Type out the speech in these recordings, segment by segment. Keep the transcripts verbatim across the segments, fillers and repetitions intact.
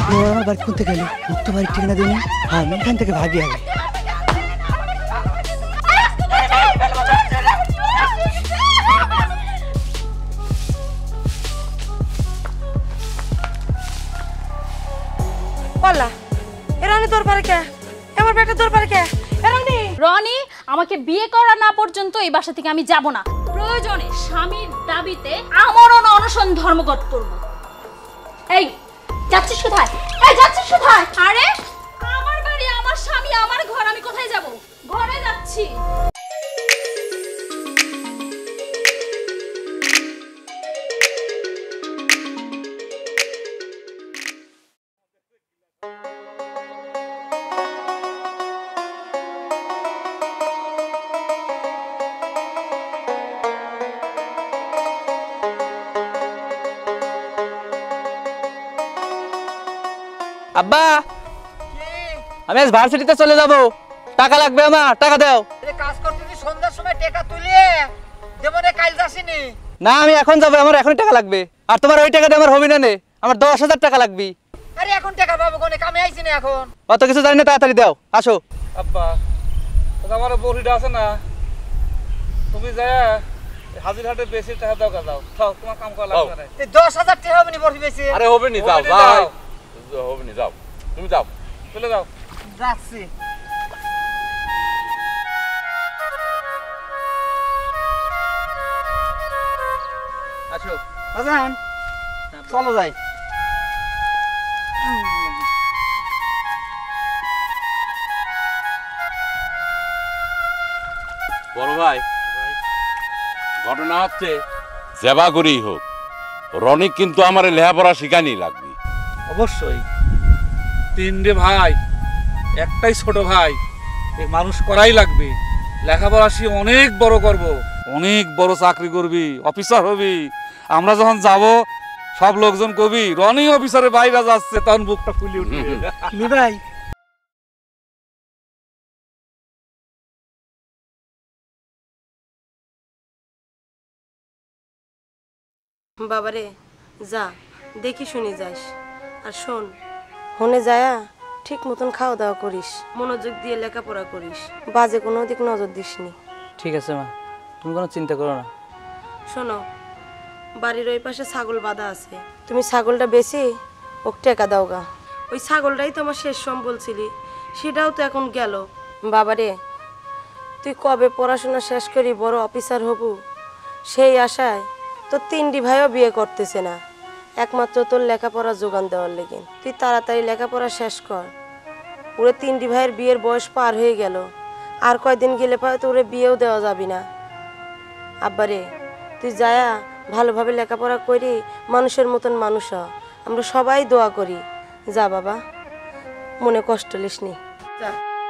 আমার বাড়ি কোনতে গেল মুক্ত বাড়ির ঠিকানা দিন আমি এখান থেকে ভাগি আগে রনি আমাকে বিয়ে করা না পর্যন্ত এই বাসা থেকে আমি যাব না প্রয়োজনে স্বামীর দাবিতে আমরণ অনশন ধর্মঘট করব এই যাচ্ছিস কোথায় এই যাচ্ছিস কোথায় আরে আমার বাড়ি আমার স্বামী আমার ঘর আমি কোথায় যাব ঘরে যাচ্ছি আব্বা আমি আজ ভার্সিটিতে চলে যাব টাকা লাগবে আমার টাকা দাও কাজ করতে কি সন্ধ্যার সময় টাকা তুলিয়ে দেবো রে কাল যাসিনি না আমি এখন যাব আমার এখনই টাকা লাগবে আর তোমার ওই টাকা দিয়ে আমার হবে না নে আমার দশ হাজার টাকা লাগবে আরে এখন টাকা পাবো কোনে কামে আইছি না এখন অত কিছু জানি না তাড়াতাড়ি দাও আসো আব্বা আমার বড়িটা আছে না তুমি যায় হাজিরহাটে বেশি টাকা দাও দাও খাও তোমার কাম করা লাগবে না দশ হাজার টাকা হবে নি বড়ি বেশি আরে হবে নি যাও যাও হবে নি যাও তুমি যাও চলে যাও যাচ্ছি আসো বাজান চলো যাই বড় ভাই ঘটনা হচ্ছে জেবা করেই হোক রনিক কিন্তু আমার লেখাপড়া শিখানি লাগবে অবশ্যই তিনটে ভাই একটাই ছোট ভাই এই মানুষ করাই লাগবে লেখাপড়া সে অনেক বড় করব অনেক বড় চাকরি করবি অফিসার হবি আমরা যখন যাব সব লোকজন কবি রনি অফিসারের বাইরে যাচ্ছে তখন বুকটা ফুলে উঠবে ভাই বাবারে যা দেখি শুনি যাস আর শোন হনে যায়া ঠিক মতন খাওয়া দাওয়া করিস মনোযোগ দিয়ে লেখাপড়া করিস বাজে কোনো দিক নজর দিসনি ঠিক আছে মা তুমি কোনো চিন্তা করো না শোনো বাড়ির ওই পাশে ছাগল বাঁধা আছে তুমি ছাগলটা বেশি ওকে টেকা দাও গা ওই ছাগলটাই তো আমার শেষ সম্বল ছিলি সেটাও তো এখন গেল বাবারে তুই কবে পড়াশোনা শেষ করি বড় অফিসার হবু সেই আশায় তোর তিনটি ভাইও বিয়ে করতেছে না একমাত্র তোর লেখাপড়া যোগান দেওয়ার লেগে তুই তাড়াতাড়ি লেখাপড়া শেষ কর ওরে তিনটি ভাইয়ের বিয়ের বয়স পার হয়ে গেল আর কয়দিন গেলে পরে তো ওরে বিয়েও দেওয়া যাবি না আব্বারে তুই যায়া ভালোভাবে লেখাপড়া করি মানুষের মতন মানুষ হ আমরা সবাই দোয়া করি যা বাবা মনে কষ্ট লিস নি যা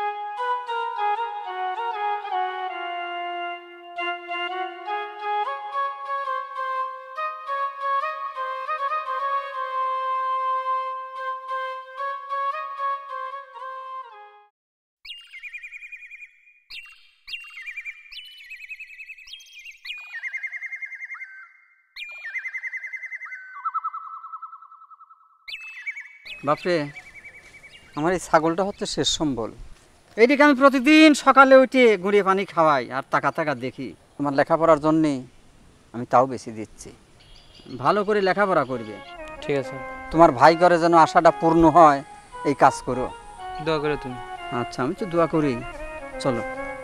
বাপরে আমার এই ছাগলটা হচ্ছে শেষ সম্বল এইদিকে আমি প্রতিদিন সকালে উঠে গুঁড়িয়ে পানি খাওয়াই আর টাকা টাকা দেখি তোমার লেখাপড়ার জন্যে আমি তাও বেশি দিচ্ছি ভালো করে লেখাপড়া করবে ঠিক আছে তোমার ভাই করে যেন আশাটা পূর্ণ হয় এই কাজ করো দোয়া করে তুমি আচ্ছা আমি তো দোয়া করি চলো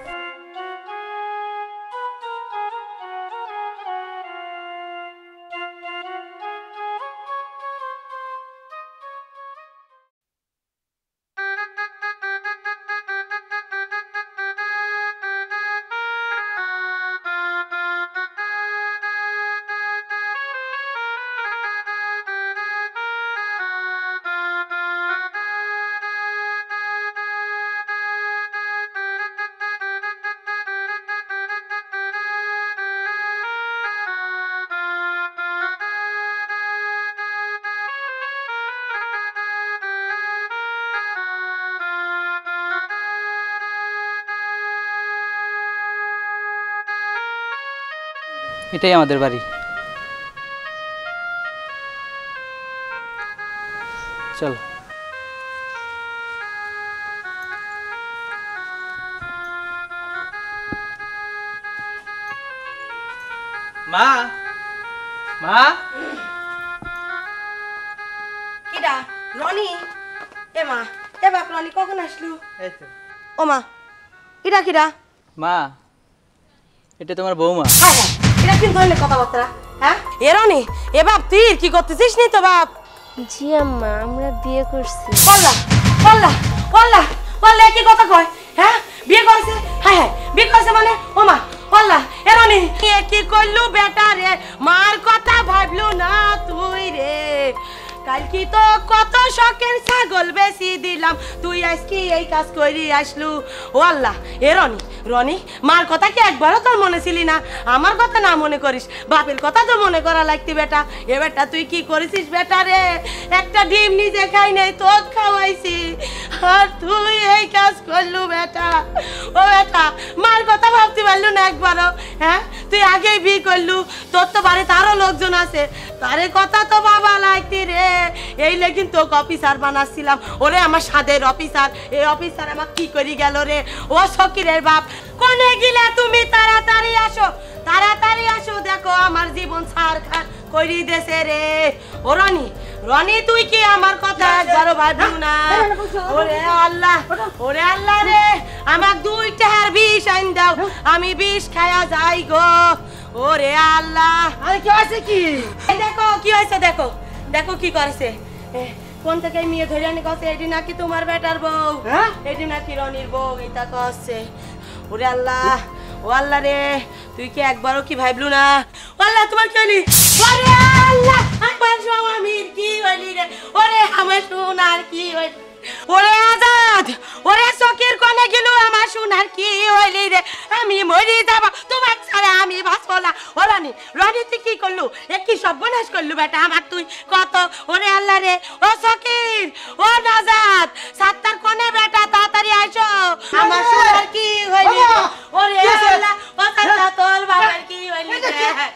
এটাই আমাদের বাড়ি চল মা মা কিডা রনি? এ মা, এ বাপ রনি কখন আসলু? এই তো ও মা, কিডা কিডা? মা এটা তোমার বৌমা। হ্যাঁ হ্যাঁ, এটা কি ধরনের কথাবার্তা? হ্যাঁ এ রনি, এ বাপ তুই কি করতেছিস নি তো বাপ? জি আম্মা, আমরা বিয়ে করছি। বললা বললা বললা বললা কি কথা কয়? হ্যাঁ বিয়ে করেছে? হ্যাঁ হ্যাঁ বিয়ে করেছে মানে? ও মা বললা এ রনি এ কি করলু বেটা রে? মার কথা ভাবলু না তুই রে? কাল কি তো কত শখের ছাগল বেশি দিলাম, তুই আজকে এই কাজ করি আসলু। ও আল্লাহ, এ রনি রনি মার কথা কি একবারও তোর মনে ছিলি না? আমার কথা না মনে করিস, বাপের কথা তো মনে করা লাগতি বেটা। এ বেটা তুই কি করেছিস বেটা রে? একটা ডিম নিজে খাই নাই, তোর খাওয়াইছি, আর তুই এই কাজ করলু বেটা। ও বেটা মার কথা ভাবতে পারলু না একবারও? হ্যাঁ তুই আগেই বিয়ে করলু, তোর তো বাড়িতে আরো লোকজন আছে, তারে কথা তো বাবা লাগতি রে। এই লেগিন তোকে অফিসার বানাচ্ছিলাম। ওরে আমার সাদের অফিসার, এই অফিসার আমার কি করি গেল রে? ও সকিরের বাপ, কোনে গিলা তুমি? তাড়াতাড়ি আসো, তাড়াতাড়ি আসো, দেখো আমার জীবন ছাড় খার করি দেছে রে। ও রনি রনি তুই কি আমার কথা একবারও ভাবলু না? ওরে আল্লাহ, ওরে আল্লাহ রে, আমার দুই টাকার বিষ আইন দাও, আমি বিষ খায়া যাই গো। ওরে আল্লাহ, আরে কি আছে কি? এই দেখো কি হয়েছে, দেখো দেখো কি করেছে। এ, কোন থেকে মেয়ে ধরে আনি কছে এটি নাকি তোমার বেটার বউ, হ্যাঁ? এটি নাকি রনির বউ, এটা কচ্ছে। ওরে আল্লাহ, ও আল্লাহ রে, তুই কি একবারও কি ভাবলু না? ও আল্লাহ তোমার কি হলি? ওরে আল্লাহ, আমার স্বামীর কি হলি রে? ওরে আমার সোনার কি হলি? ওরে আজাদ, ওরে চকের কোনে গেল আমার সোনার কি হইলি রে? আমি মরি যাব, তোমার ছাড়া আমি বাঁচবো না। ও রনি রনি তুই কি করলু? এ কি সর্বনাশ করলু বেটা আমার তুই কত? ওরে আল্লাহ রে, ও চকির, ও নাজাদ, সাতটার কোনে বেটা তাড়াতাড়ি আইসো, আমার সোনার কি হইলি রে? ওরে আল্লাহ, ও সাতটা তোর বাবার কি হইলি রে?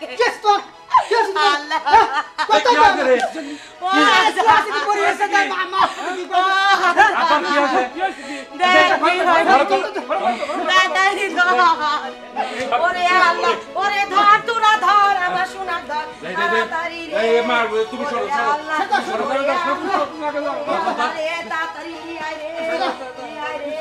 আল্লাহ কত করে? ও আজাদ কি পরিবেশে তাই মামা আবার কি আছে? দেখ কি হয় তাড়াতাড়ি ধর। ওরে আল্লাহ, ওরে ধর, তোরা ধর, আমার সোনার ধর তাড়াতাড়ি রে। এই মা তুমি সরো ওরে সরো। আল্লাহ, ওরে আল্লাহ রে, তাড়াতাড়ি নিয়ে আয় রে, নিয়ে আয় রে।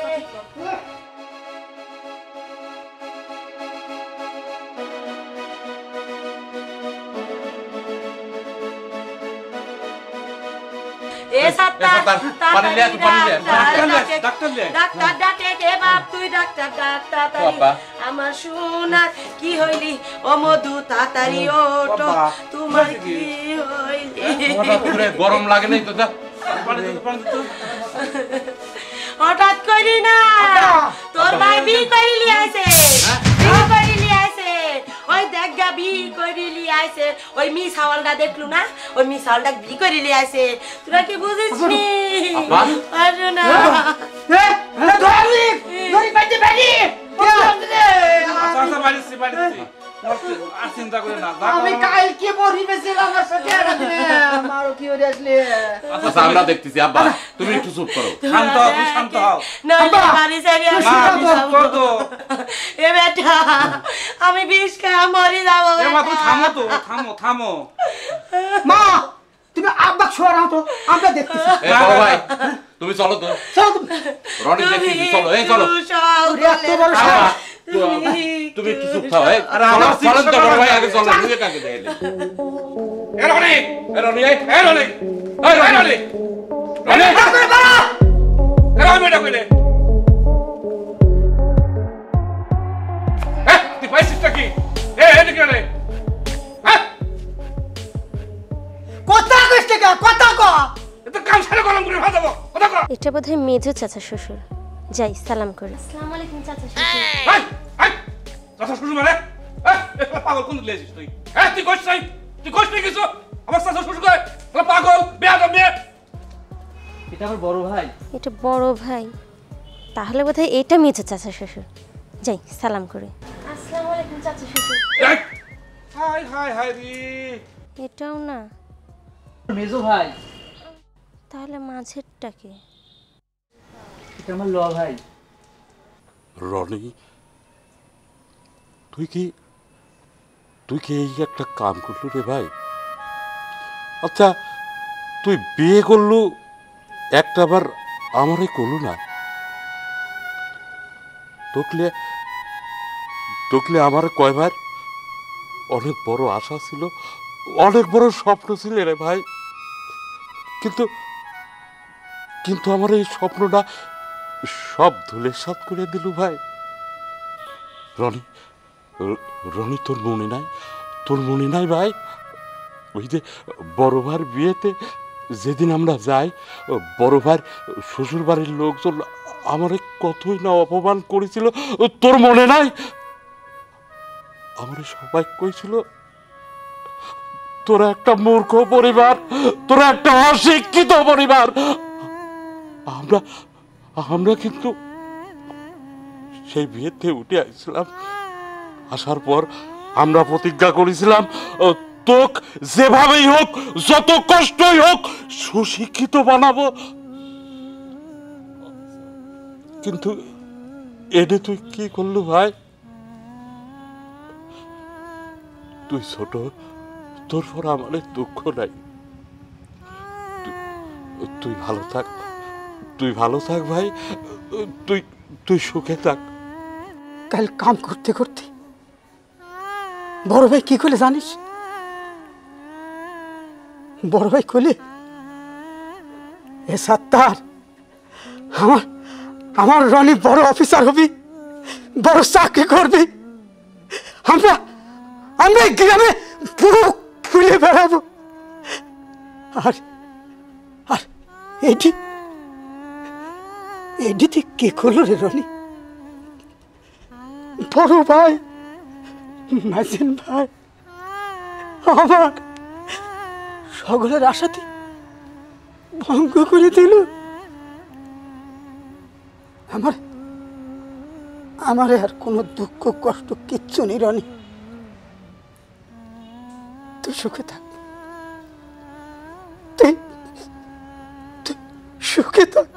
এ সাত্তা, পানি লে, একটু পানি লে। ডাক্তার লে, ডাক্তার লে। ডাক্তার ডাকে কে বাপ, তুই ডাক্তার ডাক তাড়াতাড়ি। বাবা। আমার সোনার কি হইলি? ও মধু তাড়াতাড়ি ওঠো, বাবা, তোমার হয়েছে কি কি? হইলি? হঠাৎ করে গরম লাগে নাই তো? যা। পানি দিতে, পানি দিতে। হঠাৎ করি না, তোর ভাই বি করিলি আইছে, বি করিলি আইছে, ওই দেখ গা বি করিলি আইছে, ওই মি সাওয়ালটা দেখলু না? ওই মি সাওয়ালটা বি করিলি আইছে, তোরা কি বুঝিস নি? আব্বা। আরে না, এ আরে ধরি ধরি বাইতে বাইতে কে আছে রে? আচ্ছা আচ্ছা বাড়িছি বাড়িছি। আর চিন্তা করে না, যা আমি করার- কাল কি পরিবেশিলাম আমার সাথে আর দিনে আমারও কি হয়ে আসলে? আচ্ছা আমরা দেখতেছি। আব্বা তুমি একটু চুপ করো। শান্ত হও, তুমি শান্ত হও। না আব্বা, বাড়ি সারি মা, আসি তুমি চুপ করো তো। এ বেটা, আমি বিষ খাওয়া মরি যাবো এ মা, তুমি বেটা। থামো তো, থামো থামো। মা তুমি আব্বা ছোড়া নাও তো, আমরা দেখতেছি। এই বড় ভাই তুমি চলো তো। চলো তুমি। রনি দেখতেছি, চলো। এই চলো। একটু সব ওরে এত বড় বলে- সাহস। আব্বা, তুমি একটু চুপ খাও। এই আরে চলো, আমার চলেন তো চিকিৎসা বড় ভাই, করা আগে চলো। দুয়ে কাকে দেখে এ রনি, এ রনি, এই এ রনি, এই এ রনি। রনি, রনি। এ রনি এটা কইলে। এ, তুই পাইছিসটা কি? এ, এদিকে রে। হ্যাঁ? কথা কইছ কে? কথা ক। এ তো কান সারা গরম করে ভাজাবো। কথা কর। এটা বোধহয় মেজো চাচা শ্বশুর। যাই সালাম করি। আসসালামু আলাইকুম চাচা শ্বশুর। Hi, hi. কথা শুরু মানে? হ্যাঁ? এ শালা পাগল কোন দিকে লেছিস তুই? হ্যাঁ, তুই কইছিস নাই? তুই কইছিস নাই কিছু? আমার চাচা শ্বশুর কয়, শালা পাগল, বেয়াদব মেয়ে। এটা আমার বড় ভাই। এটা বড় ভাই, তাহলে বোধহয় এটা মেজো চাচা শ্বশুর। যাই সালাম করি। আসসালামু আলাইকুম চাচা শ্বশুর। এই, হাই হাই হাই রে। এটাও না, মেজো ভাই। তাহলে মাঝেরটাকে? এটা আমার ল ভাই। রনি তুই কি তুই কি এই একটা কাম করলু রে ভাই? আচ্ছা, তুই বিয়ে করলু একটা বার আমারে করলু না? তোকলে তোকলে আমার কয়বার অনেক বড় আশা ছিল, অনেক বড় স্বপ্ন ছিল রে ভাই। কিন্তু কিন্তু আমার এই স্বপ্নটা সব ধুলের সাত করে দিলু ভাই। রনি, রনি তোর মনে নাই? তোর মনে নাই ভাই? ওই যে বড় ভাইয়ের বিয়েতে যেদিন আমরা যাই, বড় ভাইয়ের শ্বশুর বাড়ির লোকজন আমারে কতই না অপমান করেছিল, তোর মনে নাই? আমারে সবাই কইছিল তোরা একটা মূর্খ পরিবার, তোরা একটা অশিক্ষিত পরিবার। আমরা আমরা কিন্তু সেই বিয়েতে উঠে আসছিলাম। আসার পর আমরা প্রতিজ্ঞা করেছিলাম, তোক যেভাবেই হোক, যত কষ্টই হোক, সুশিক্ষিত বানাবো। কিন্তু এনে তুই কি করলু ভাই? তুই ছোট, তোর পর আমার দুঃখ নাই। তুই ভালো থাক, তুই ভালো থাক ভাই, তুই তুই সুখে থাক। কাল কাম করতে করতে বড় ভাই কি করলে জানিস? বড় ভাই কলে, এ সাত্তার, আমার আমার রনি বড় অফিসার হবি, বড় চাকরি করবি, আমরা আমরা গ্রামে পুরো খুলে বেড়াবো। আর আর এটি এটিতে কে করলো রে রনি? বড় ভাই, মাঝিন ভাই, আমার সকলের আশাতে ভঙ্গ করে দিল। আমার আমার আর কোনো দুঃখ কষ্ট কিচ্ছু নেই রনি, তুই সুখে থাক, তুই তুই সুখে থাক।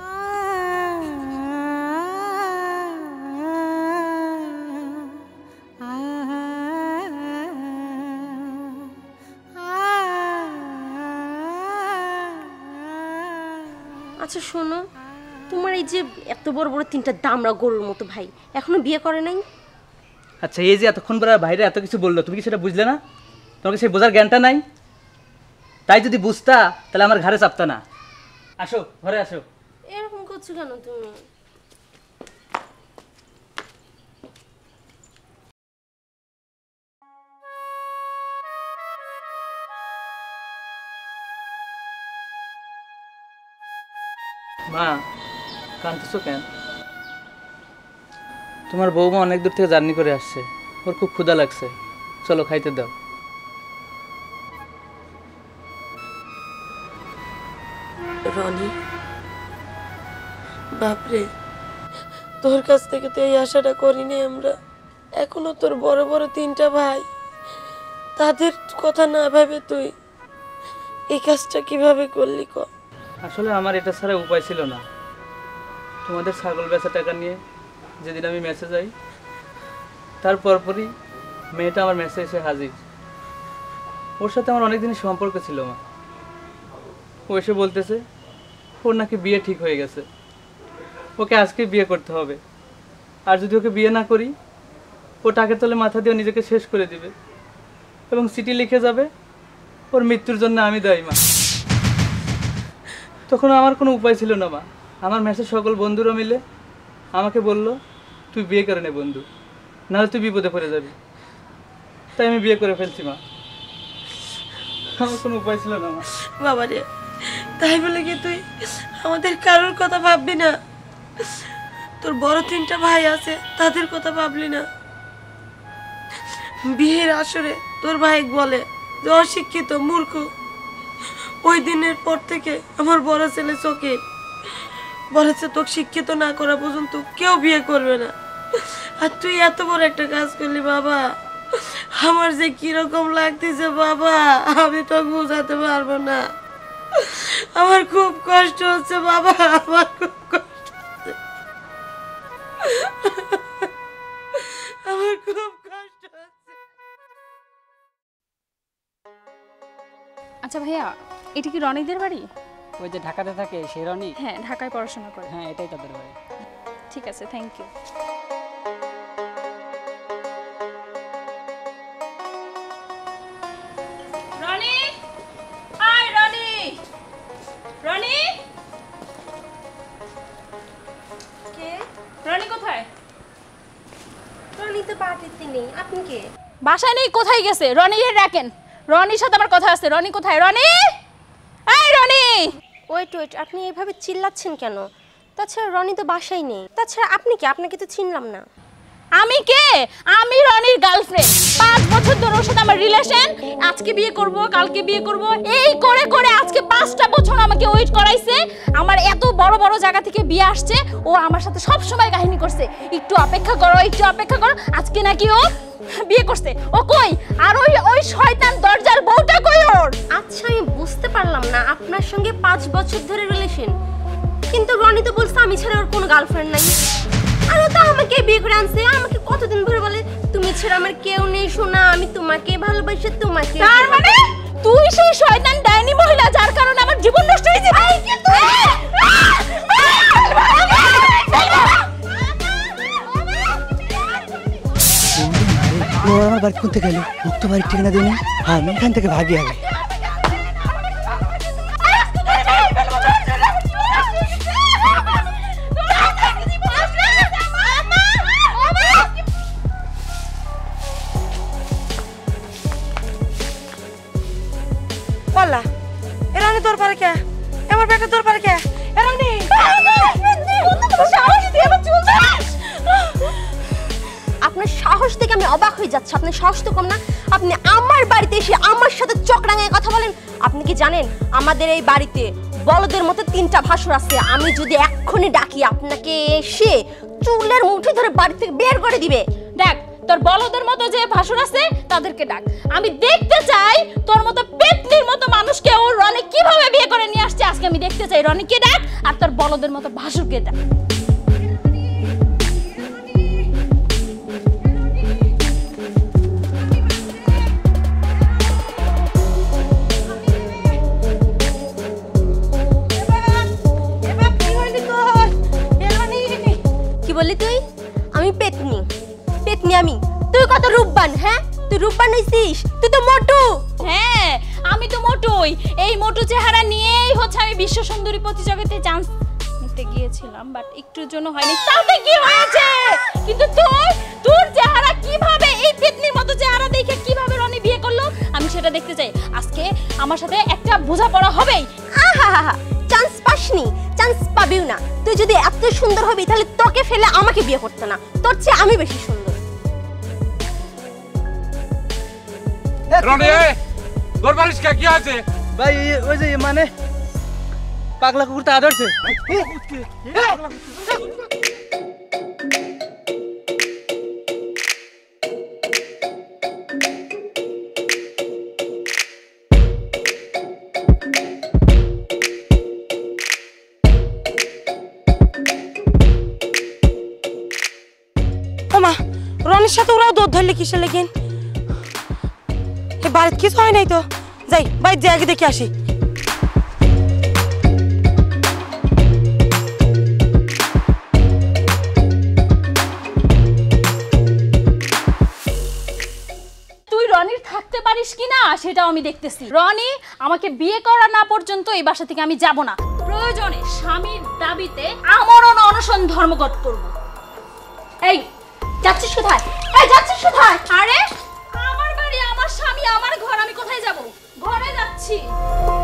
আচ্ছা শোনো, তোমার এই যে এত বড় বড় তিনটা দামড়া গরুর মতো ভাই এখনো বিয়ে করে নাই? আচ্ছা, এই যে এতক্ষণ পরে বাইরে এত কিছু বললো, তুমি কি সেটা বুঝলে না? তোমাকে সেই বোঝার জ্ঞানটা নাই? তাই যদি বুঝতা তাহলে আমার ঘরে চাপতা না। আসো, ঘরে আসো। এরকম করছো কেন তুমি? মা, কাঁদতেছো কেন? তোমার বৌমা অনেক দূর থেকে জার্নি করে আসছে, ওর খুব ক্ষুধা লাগছে, চলো খাইতে দাও। রনি, বাপরে, তোর কাছ থেকে তো এই আশাটা করিনি আমরা। এখনো তোর বড় বড় তিনটা ভাই, তাদের কথা না ভেবে তুই এই কাজটা কিভাবে করলি ক? আসলে আমার এটা ছাড়া উপায় ছিল না। তোমাদের ছাগল বেচা টাকা নিয়ে যেদিন আমি মেসে যাই, তার পরপরই মেয়েটা আমার মেসে এসে হাজির। ওর সাথে আমার অনেক দিনের সম্পর্ক ছিল মা। ও এসে বলতেছে ওর নাকি বিয়ে ঠিক হয়ে গেছে, ওকে আজকে বিয়ে করতে হবে, আর যদি ওকে বিয়ে না করি ও টাকে তলে মাথা দিয়ে নিজেকে শেষ করে দিবে এবং চিঠি লিখে যাবে ওর মৃত্যুর জন্য আমি দায়ী। মা, তখন আমার কোনো উপায় ছিল না মা। আমার মেসের সকল বন্ধুরা মিলে আমাকে বলল, তুই বিয়ে করে নে বন্ধু, নাহলে তুই বিপদে পড়ে যাবি। তাই আমি বিয়ে করে ফেলছি মা, আমার কোনো উপায় ছিল না মা। বাবা রে, তাই বলে কি তুই আমাদের কারোর কথা ভাববি না? তোর বড় তিনটা ভাই আছে, তাদের কথা ভাবলি না? বিয়ের আসরে তোর ভাই বলে যে অশিক্ষিত, মূর্খ। ওই দিনের পর থেকে আমার বড় ছেলে চোখে বলেছে তোকে শিক্ষিত না করা পর্যন্ত কেউ বিয়ে করবে না। আর তুই এত বড় একটা কাজ করলি বাবা, আমার যে কিরকম লাগতেছে বাবা, আমি তো বোঝাতে পারবো না। আমার খুব কষ্ট হচ্ছে বাবা, আমার খুব কষ্ট হচ্ছে, আমার খুব কষ্ট হচ্ছে। আচ্ছা ভাইয়া, এটা কি রনিদের বাড়ি? ওই যে ঢাকাতে থাকে সে রনি? হ্যাঁ, ঢাকায় পড়াশোনা করে। হ্যাঁ, এটাই তাদের বাড়ি। ঠিক আছে, thank you. Roni, hi Roni. Roni, কে? রনি কোথায়? রনি তো বাড়িতে নেই, আপনি কে? বাসায় নেই, কোথায় গেছে? রনি এর ডাকেন, রনির সাথে আমার কথা আছে। রনি কোথায়? রনি, এই রনি। ওয়েট ওয়েট, আপনি এইভাবে চিল্লাচ্ছেন কেন? তাছাড়া রনি তো বাসায় নেই। তাছাড়া আপনি কি? আপনাকে তো চিনলাম না। আমি কে? আমি রনির গার্লফ্রেন্ড। পাঁচ বছর ধরে ওর সাথে আমার রিলেশন। আজকে বিয়ে করব, কালকে বিয়ে করব, এই করে করে আজকে পাঁচটা বছর আমাকে ওয়েট করাইছে। আমার এত বড় বড় জায়গা থেকে বিয়ে আসছে, ও আমার সাথে সব সময় কাহিনী করছে, একটু অপেক্ষা করো, একটু অপেক্ষা করো। আজকে নাকি ও বিয়ে করছে। ও কই? আর ওই ওই শয়তান দরজার বউটা কই ওর? আচ্ছা, আমি বুঝতে পারলাম না আপনার সঙ্গে পাঁচ বছর ধরে রিলেশন, কিন্তু রনি তো বলছে আমি ছাড়া ওর কোনো গার্লফ্রেন্ড নাই। আর ও তো আমাকে বিয়ে করে আনছে। আমাকে কতদিন ধরে বলে তুমি ছাড়া আমার কেউ নেই সোনা, আমি তোমাকে ভালোবাসি, তোমাকে। তার মানে তুই সেই শয়তান ডাইনি মহিলা যার কারণে আমার জীবন নষ্ট হয়েছে। এই কিন্তু আমার বাড়ি কোনতে গেল? মুক্ত বাড়ির ঠিকানা দিনে আমি এখান থেকে ভাগি আগে। বললা এরানি তোর পারে কে? আমার বেটা তোর পারে কে? এরানি আপনার সাহস দেখে আমি অবাক হয়ে যাচ্ছি। আপনার সাহস তো কম না, আপনি আমার বাড়িতে এসে আমার সাথে চকরাঙায় কথা বলেন। আপনি কি জানেন আমাদের এই বাড়িতে বলদের মতো তিনটা ভাসুর আছে। আমি যদি এক্ষুনি ডাকি আপনাকে এসে চুলের মুঠি ধরে বাড়ি থেকে বের করে দিবে। ডাক, তোর বলদের মতো যে ভাসুর আছে তাদেরকে ডাক। আমি দেখতে চাই তোর মতো পেটনির মতো মানুষকে ও রনি কিভাবে বিয়ে করে নিয়ে আসছে। আজকে আমি দেখতে চাই। রনিকে ডাক আর তোর বলদের মতো ভাসুরকে ডাক। কি বললি তুই? আমি পেতনি? পেতনি আমি? তুই কত রূপবান? হ্যাঁ, তুই রূপবান হইছিস? তুই তো মোটু। হ্যাঁ, আমি তো মোটুই। এই মোটু চেহারা নিয়েই হচ্ছে আমি বিশ্ব সুন্দরী প্রতিযোগিতায় চান্স নিতে গিয়েছিলাম, বাট একটুর জন্য হয়নি। তাতে কি হয়েছে? কিন্তু তুই, তোর চেহারা কিভাবে এই পেতনির মতো চেহারা দেখে কিভাবে রনি বিয়ে করলো আমি সেটা দেখতে চাই। আজকে আমার সাথে একটা বোঝাপড়া হবেই। আহা, চান্স পাসনি, চান্স পাবিও না। তুই যদি এত সুন্দর হবি তাহলে তোকে ফেলে আমাকে বিয়ে করতে না, তোর চেয়ে আমি বেশি সুন্দর। রনি তোর বালিশ কে কি আছে ভাই? ওই যে মানে পাগলা কুকুরটা আদরছে। ওমা, রনির সাথে ওরাও দৌড় ধরলে কিসের লেগেন? এ বাড়িতে কিছু হয় নাই তো? যাই বাড়িতে যাই আগে দেখে আসি। তুই রনির থাকতে পারিস কিনা সেটাও আমি দেখতেছি। রনি আমাকে বিয়ে করা না পর্যন্ত এই বাসা থেকে আমি যাব না। প্রয়োজনে স্বামীর দাবিতে আমরণ অনশন ধর্মঘট করব। এই যাচ্ছিস কোথায়? এই যাচ্ছিস কোথায়? আরে আমার বাড়ি, আমার স্বামী, আমার ঘর, আমি কোথায় যাব? ঘরে যাচ্ছি।